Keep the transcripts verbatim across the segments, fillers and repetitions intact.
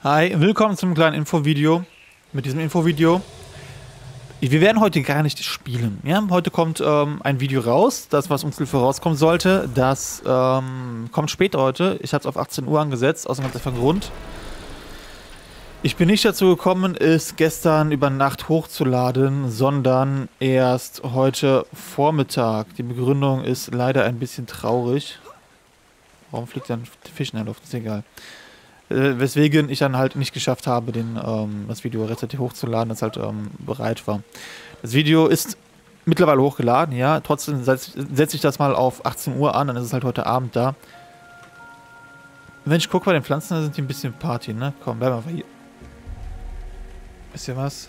Hi, willkommen zum kleinen Infovideo. Mit diesem Infovideo. Wir werden heute gar nicht spielen. Ja? Heute kommt ähm, ein Video raus, das, was uns vorauskommen sollte. Das ähm, kommt später heute. Ich habe es auf achtzehn Uhr angesetzt, aus einem ganz einfachen Grund. Ich bin nicht dazu gekommen, es gestern über Nacht hochzuladen, sondern erst heute Vormittag. Die Begründung ist leider ein bisschen traurig. Warum fliegt da ein Fisch in der Luft? Ist egal. Äh, weswegen ich dann halt nicht geschafft habe, den, ähm, das Video rechtzeitig hochzuladen, das halt ähm, bereit war. Das Video ist mittlerweile hochgeladen, ja. Trotzdem setze setz ich das mal auf achtzehn Uhr an, dann ist es halt heute Abend da. Wenn ich gucke bei den Pflanzen, dann sind die ein bisschen Party, ne? Komm, bleib mal hier. Wisst ihr was?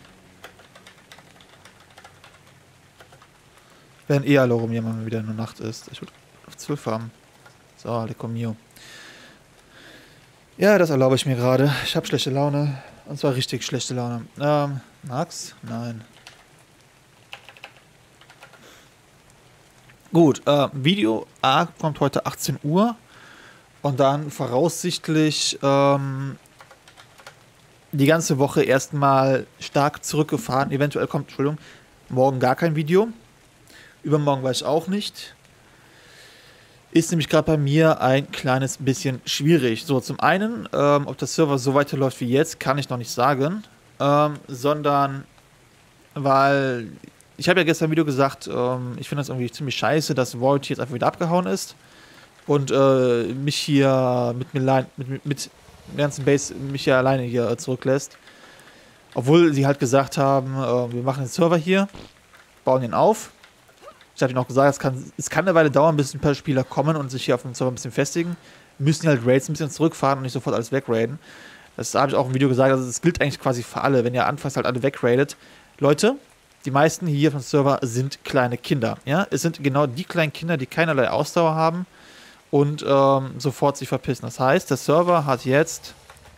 Werden eh alle rum, wenn wieder in der Nacht ist. Ich würde auf zwölf haben. So, Lecco mio. Ja, das erlaube ich mir gerade. Ich habe schlechte Laune. Und zwar richtig schlechte Laune. Ähm, Max? Nein. Gut, äh, Video A kommt heute achtzehn Uhr. Und dann voraussichtlich ähm, die ganze Woche erstmal stark zurückgefahren. Eventuell kommt, Entschuldigung, morgen gar kein Video. Übermorgen weiß ich auch nicht. Ist nämlich gerade bei mir ein kleines bisschen schwierig. So, zum einen, ähm, ob der Server so weiterläuft wie jetzt, kann ich noch nicht sagen. Ähm, sondern, weil, ich habe ja gestern im Video gesagt, ähm, ich finde das irgendwie ziemlich scheiße, dass Void jetzt einfach wieder abgehauen ist. Und äh, mich hier mit mir mit, mit, mit der ganzen Base mich hier alleine hier äh, zurücklässt. Obwohl sie halt gesagt haben, äh, wir machen den Server hier, bauen ihn auf. Ich habe ihnen auch gesagt, es kann, es kann eine Weile dauern, bis ein paar Spieler kommen und sich hier auf dem Server ein bisschen festigen. Müssen halt Raids ein bisschen zurückfahren und nicht sofort alles wegraiden. Das habe ich auch im Video gesagt, also es gilt eigentlich quasi für alle, wenn ihr anfangs halt alle wegradet. Leute, die meisten hier auf dem Server sind kleine Kinder. Ja? Es sind genau die kleinen Kinder, die keinerlei Ausdauer haben und ähm, sofort sich verpissen. Das heißt, der Server hat jetzt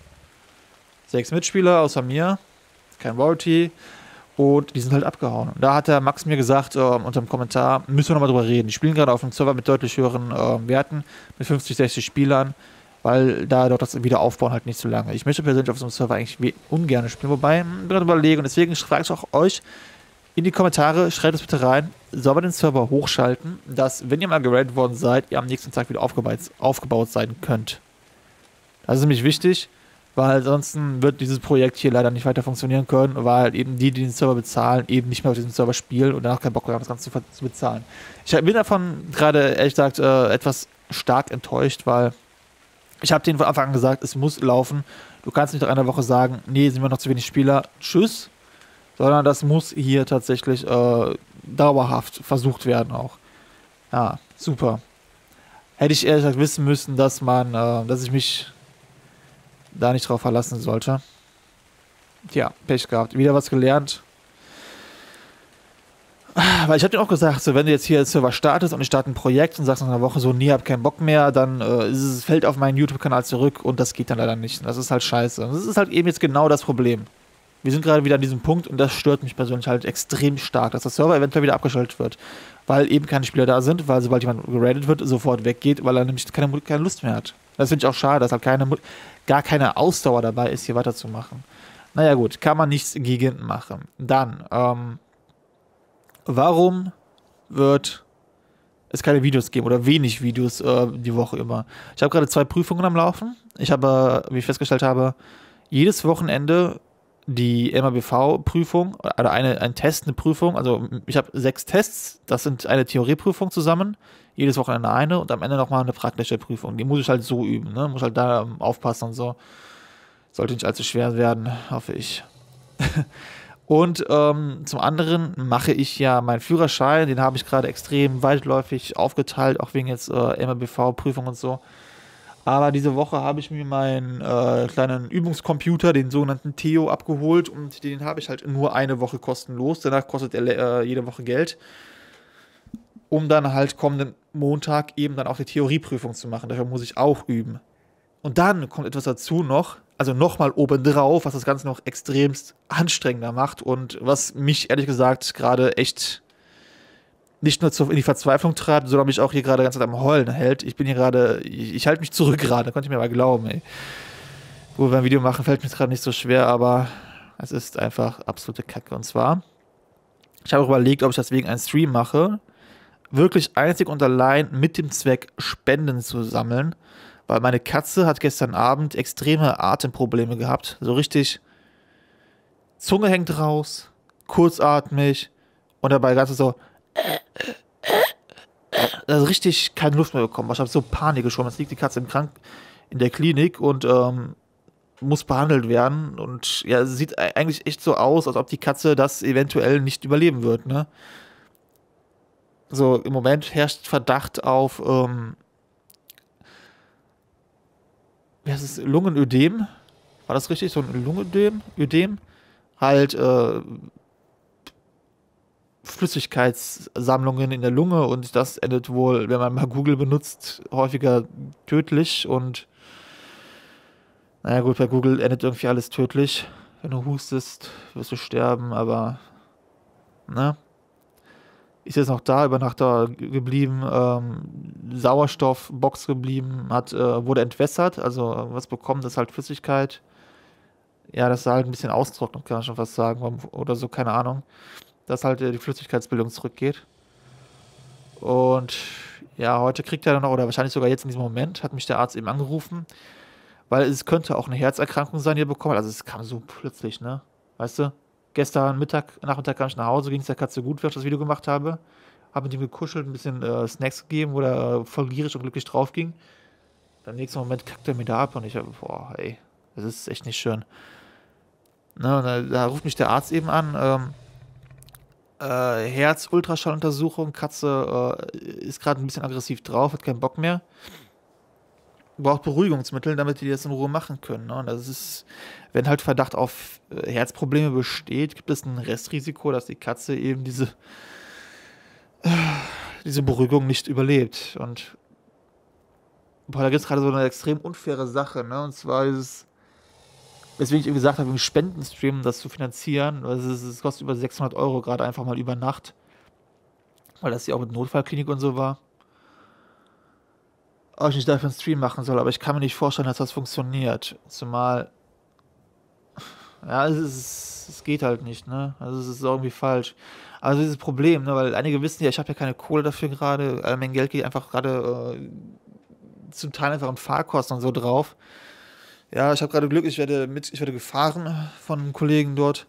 sechs Mitspieler außer mir, kein Warranty. Und die sind halt abgehauen. Und da hat der Max mir gesagt, äh, unter dem Kommentar, müssen wir nochmal drüber reden. Die spielen gerade auf einem Server mit deutlich höheren äh, Werten, mit fünfzig, sechzig Spielern, weil da dort das Wiederaufbauen halt nicht so lange. Ich möchte persönlich auf so einem Server eigentlich ungern spielen, wobei, ich gerade überlege, und deswegen frage ich auch euch in die Kommentare, schreibt es bitte rein, soll man den Server hochschalten, dass, wenn ihr mal geradet worden seid, ihr am nächsten Tag wieder aufgebaut, aufgebaut sein könnt. Das ist nämlich wichtig, weil ansonsten wird dieses Projekt hier leider nicht weiter funktionieren können, weil eben die, die den Server bezahlen, eben nicht mehr auf diesem Server spielen und danach keinen Bock mehr haben, das Ganze zu, zu bezahlen. Ich bin davon gerade, ehrlich gesagt, äh, etwas stark enttäuscht, weil ich habe denen von Anfang an gesagt, es muss laufen. Du kannst nicht nach einer Woche sagen, nee, sind wir noch zu wenig Spieler, tschüss, sondern das muss hier tatsächlich äh, dauerhaft versucht werden auch. Ja, super. Hätte ich ehrlich gesagt wissen müssen, dass man, äh, dass ich mich da nicht drauf verlassen sollte. Tja, Pech gehabt. Wieder was gelernt. Weil ich habe dir auch gesagt, so, wenn du jetzt hier als Server startest und ich starte ein Projekt und sagst nach einer Woche so, nee, hab keinen Bock mehr, dann äh, es fällt auf meinen YouTube-Kanal zurück und das geht dann leider nicht. Das ist halt scheiße. Und das ist halt eben jetzt genau das Problem. Wir sind gerade wieder an diesem Punkt und das stört mich persönlich halt extrem stark, dass der Server eventuell wieder abgeschaltet wird. Weil eben keine Spieler da sind, weil sobald jemand geradet wird, sofort weggeht, weil er nämlich keine, keine Lust mehr hat. Das finde ich auch schade, dass halt keine, gar keine Ausdauer dabei ist, hier weiterzumachen. Naja gut, kann man nichts gegen machen. Dann, ähm, warum wird es keine Videos geben oder wenig Videos äh, die Woche immer? Ich habe gerade zwei Prüfungen am Laufen. Ich habe, wie ich festgestellt habe, jedes Wochenende die M A B V-Prüfung, oder eine, ein Test, eine Prüfung, also ich habe sechs Tests, das sind eine Theorieprüfung zusammen, jedes Wochenende eine und am Ende nochmal eine praktische Prüfung. Die muss ich halt so üben, ne? Muss halt da ähm, aufpassen und so. Sollte nicht allzu schwer werden, hoffe ich. Und ähm, zum anderen mache ich ja meinen Führerschein, den habe ich gerade extrem weitläufig aufgeteilt, auch wegen jetzt äh, M A B V-Prüfung und so. Aber diese Woche habe ich mir meinen äh, kleinen Übungscomputer, den sogenannten Theo, abgeholt und den habe ich halt nur eine Woche kostenlos. Danach kostet er äh, jede Woche Geld, um dann halt kommenden Montag eben dann auch die Theorieprüfung zu machen. Dafür muss ich auch üben. Und dann kommt etwas dazu noch, also nochmal obendrauf, was das Ganze noch extremst anstrengender macht und was mich ehrlich gesagt gerade echt nicht nur in die Verzweiflung treibt, sondern mich auch hier gerade ganz am Heulen hält. Ich bin hier gerade, ich, ich halte mich zurück gerade, könnt ihr mir mal glauben, ey. Wo wir ein Video machen, fällt mir gerade nicht so schwer, aber es ist einfach absolute Kacke. Und zwar, ich habe überlegt, ob ich das wegen einem Stream mache, wirklich einzig und allein mit dem Zweck, Spenden zu sammeln, weil meine Katze hat gestern Abend extreme Atemprobleme gehabt. So richtig, Zunge hängt raus, kurzatmig und dabei ganz so, also richtig keine Luft mehr bekommen. Ich habe so Panik geschoben. Jetzt liegt die Katze im Krank in der Klinik und ähm, muss behandelt werden. Und ja, es sieht eigentlich echt so aus, als ob die Katze das eventuell nicht überleben wird, ne? So, im Moment herrscht Verdacht auf, ähm, wie heißt es, Lungenödem? War das richtig? So ein Lungenödem? Ödem? Halt, äh, Flüssigkeitssammlungen in der Lunge und das endet wohl, wenn man mal Google benutzt, häufiger tödlich und naja gut, bei Google endet irgendwie alles tödlich. Wenn du hustest, wirst du sterben, aber ne? Ist jetzt noch da, über Nacht da geblieben, ähm, Sauerstoffbox geblieben, hat, äh, wurde entwässert, also was bekommen, das ist halt Flüssigkeit. Ja, das ist halt ein bisschen austrocknet, kann man schon fast sagen, oder so, keine Ahnung. Dass halt äh, die Flüssigkeitsbildung zurückgeht. Und ja, heute kriegt er dann noch, oder wahrscheinlich sogar jetzt in diesem Moment, hat mich der Arzt eben angerufen, weil es könnte auch eine Herzerkrankung sein, die er bekommen hat. Also es kam so plötzlich, ne? Weißt du? Gestern Mittag, Nachmittag kam ich nach Hause, ging es der Katze gut, wie ich das Video gemacht habe. Habe mit ihm gekuschelt, ein bisschen äh, Snacks gegeben, wo er voll gierig und glücklich drauf ging. Dann im nächsten Moment kackt er mir da ab und ich hab, boah, ey, das ist echt nicht schön. Ne, und da, da ruft mich der Arzt eben an, ähm, äh, Herz-Ultraschalluntersuchung, Katze äh, ist gerade ein bisschen aggressiv drauf, hat keinen Bock mehr. Braucht Beruhigungsmittel, damit die das in Ruhe machen können. Ne? Und das ist, wenn halt Verdacht auf äh, Herzprobleme besteht, gibt es ein Restrisiko, dass die Katze eben diese, äh, diese Beruhigung nicht überlebt. Und boah, da gibt es gerade so eine extrem unfaire Sache. Ne? Und zwar ist es, weswegen ich eben gesagt habe, im Spendenstream das zu finanzieren, also es, es kostet über sechshundert Euro gerade einfach mal über Nacht, weil das ja auch mit Notfallklinik und so war. Ob ich nicht dafür einen Stream machen soll, aber ich kann mir nicht vorstellen, dass das funktioniert. Zumal, ja, es, ist, es geht halt nicht, ne? Also es ist irgendwie falsch. Also dieses Problem, ne? Weil einige wissen ja, ich habe ja keine Kohle dafür gerade, all mein Geld geht einfach gerade äh, zum Teil einfach an Fahrkosten und so drauf. Ja, ich habe gerade Glück, ich werde mit, ich werde gefahren von einem Kollegen dort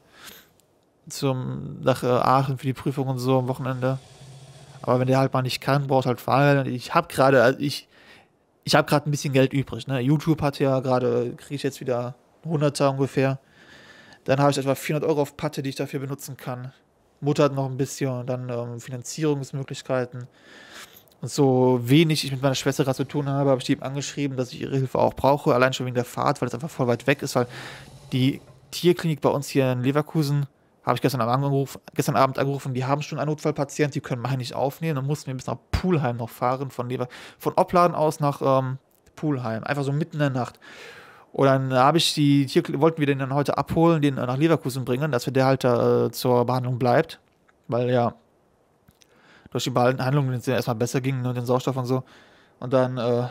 zum, nach äh, Aachen für die Prüfung und so am Wochenende. Aber wenn der halt mal nicht kann, braucht halt Fahrgeld. Und ich habe gerade, also ich, ich habe gerade ein bisschen Geld übrig. Ne? YouTube hat ja gerade, kriege ich jetzt wieder hunderter ungefähr. Dann habe ich etwa vierhundert Euro auf Patte, die ich dafür benutzen kann. Mutter hat noch ein bisschen und dann ähm, Finanzierungsmöglichkeiten. Und so wenig ich mit meiner Schwester gerade zu tun habe, habe ich die eben angeschrieben, dass ich ihre Hilfe auch brauche, allein schon wegen der Fahrt, weil es einfach voll weit weg ist, weil die Tierklinik bei uns hier in Leverkusen, habe ich gestern Abend angerufen, gestern Abend angerufen, die haben schon einen Notfallpatient, die können mich nicht aufnehmen, dann mussten wir bis nach Pulheim noch fahren, von Lever von Opladen aus nach ähm, Pulheim, einfach so mitten in der Nacht. Und dann habe ich die Tier wollten wir den dann heute abholen, den nach Leverkusen bringen, dass wir der halt da äh, zur Behandlung bleibt, weil ja durch die Behandlung es ja erstmal besser ging, ne, den Sauerstoff und so. Und dann, äh,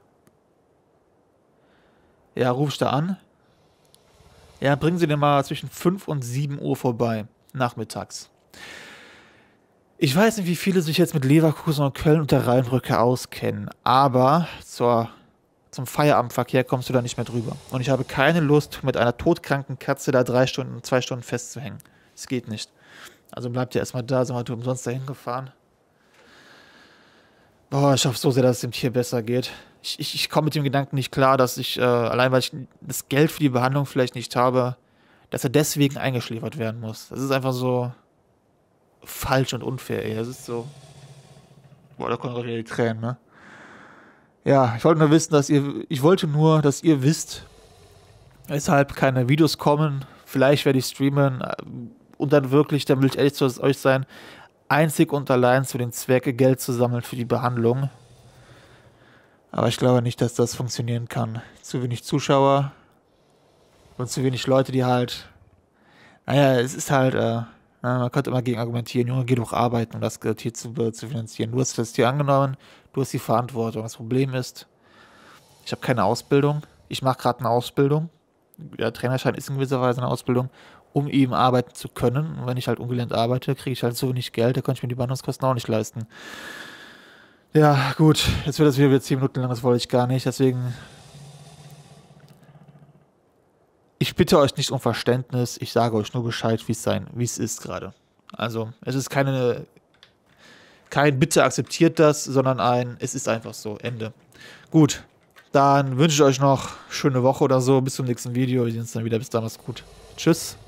ja, ruf ich da an. Ja, bringen Sie den mal zwischen fünf und sieben Uhr vorbei, nachmittags. Ich weiß nicht, wie viele sich jetzt mit Leverkusen und Köln und der Rheinbrücke auskennen, aber zur, zum Feierabendverkehr kommst du da nicht mehr drüber. Und ich habe keine Lust, mit einer todkranken Katze da drei Stunden, zwei Stunden festzuhängen. Es geht nicht. Also bleibt ihr erstmal da, sind wir umsonst dahin gefahren. Boah, ich hoffe so sehr, dass es dem Tier besser geht. Ich, ich, ich komme mit dem Gedanken nicht klar, dass ich, äh, allein weil ich das Geld für die Behandlung vielleicht nicht habe, dass er deswegen eingeschläfert werden muss. Das ist einfach so falsch und unfair, ey. Das ist so. Boah, da kommen gerade wieder die Tränen, ne? Ja, ich wollte nur wissen, dass ihr. Ich wollte nur, dass ihr wisst, weshalb keine Videos kommen. Vielleicht werde ich streamen. Und dann wirklich, dann will ich ehrlich zu euch sein, einzig und allein zu den Zwecke Geld zu sammeln für die Behandlung. Aber ich glaube nicht, dass das funktionieren kann. Zu wenig Zuschauer und zu wenig Leute, die halt, naja, es ist halt, äh, man könnte immer gegen argumentieren, Junge, geh doch arbeiten, um das Tier zu, zu finanzieren. Du hast das Tier angenommen, du hast die Verantwortung. Das Problem ist, ich habe keine Ausbildung. Ich mache gerade eine Ausbildung. der Trainerschein ist in gewisser Weise eine Ausbildung, um eben arbeiten zu können. Und wenn ich halt ungelernt arbeite, kriege ich halt so wenig Geld, da kann ich mir die Behandlungskosten auch nicht leisten. Ja, gut, jetzt wird das wieder zehn Minuten lang, das wollte ich gar nicht, deswegen... Ich bitte euch nicht um Verständnis, ich sage euch nur Bescheid, wie es sein, wie es ist gerade. Also, es ist keine, kein Bitte akzeptiert das, sondern ein, es ist einfach so, Ende. Gut, dann wünsche ich euch noch eine schöne Woche oder so, bis zum nächsten Video, wir sehen uns dann wieder, bis dann, macht's gut. Tschüss.